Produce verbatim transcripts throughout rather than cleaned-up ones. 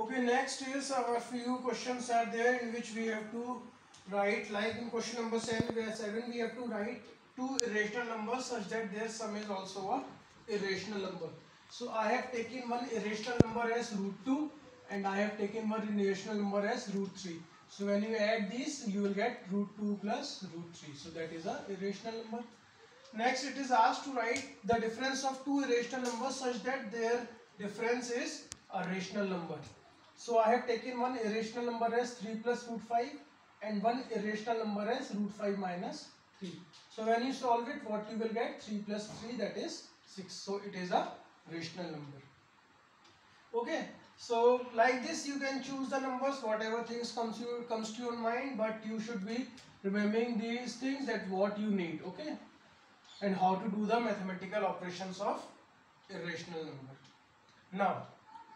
Okay, next is our few questions are there in which we have to write, like in question number seven, where seven we have to write two irrational numbers such that their sum is also a irrational number. So I have taken one irrational number as root two and I have taken one irrational number as root three. So when you add these, you will get root two plus root three. So that is a irrational number. Next, it is asked to write the difference of two irrational numbers such that their difference is a rational number. So I have taken one irrational number as three plus root five and one irrational number as root five minus three. So when you solve it, what you will get? three plus three, that is six. So it is a rational number. Okay. So like this you can choose the numbers, whatever things comes you comes to your mind, but you should be remembering these things, that what you need. Okay. And how to do the mathematical operations of irrational number. Now,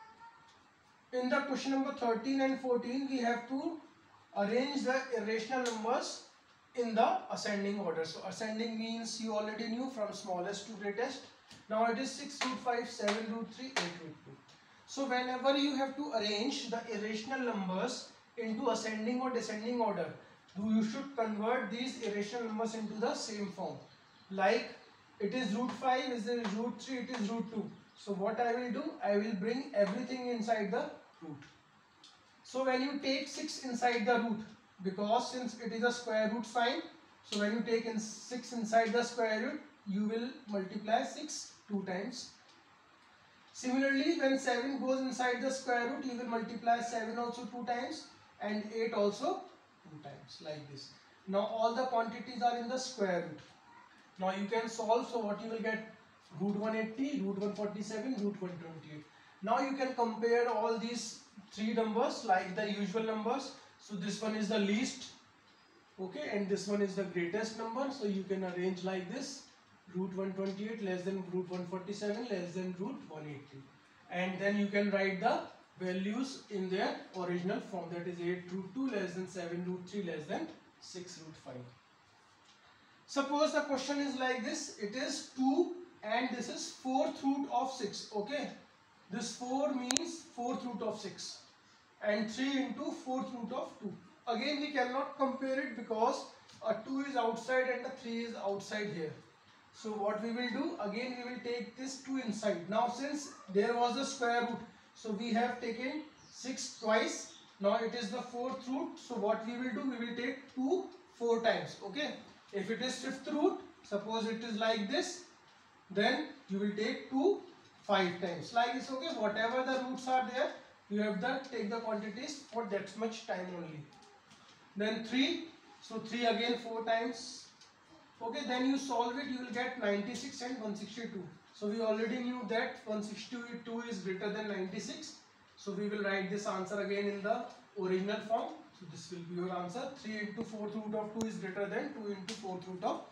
in the question number thirteen and fourteen, we have to arrange the irrational numbers in the ascending order. So ascending means you already knew, from smallest to greatest. Now it is six root five, seven root three, eight root two. So whenever you have to arrange the irrational numbers into ascending or descending order, you should convert these irrational numbers into the same form. Like it is root five, it is root three, it is root two. So what I will do, I will bring everything inside the root. So when you take six inside the root, because since it is a square root sign, so when you take in six inside the square root, you will multiply six two times. Similarly, when seven goes inside the square root, you will multiply seven also two times and eight also two times, like this. Now all the quantities are in the square root. Now you can solve, so what you will get? Root one eighty, root one forty-seven, root one twenty-eight. Now you can compare all these three numbers like the usual numbers. So this one is the least, okay, and this one is the greatest number. So you can arrange like this: root one twenty-eight less than root one forty-seven less than root one eighty. And then you can write the values in their original form, that is eight root two less than seven root three less than six root five. Suppose the question is like this, it is two and this is fourth root of six, okay. This four means fourth root of six and three into fourth root of two. Again we cannot compare it because a two is outside and a three is outside here. So what we will do, again we will take this two inside. Now since there was a square root, so we have taken six twice. Now it is the fourth root, so what we will do, we will take two four times, okay. If it is fifth root, suppose it is like this, then you will take two five times, like this, okay. Whatever the roots are there, you have to take the quantities for that much time only. Then three, so three again four times, okay. Then you solve it, you will get ninety-six and one sixty-two. So we already knew that one sixty-two is greater than ninety-six. So we will write this answer again in the original form. So this will be your answer. three into fourth root of two is greater than two into fourth root of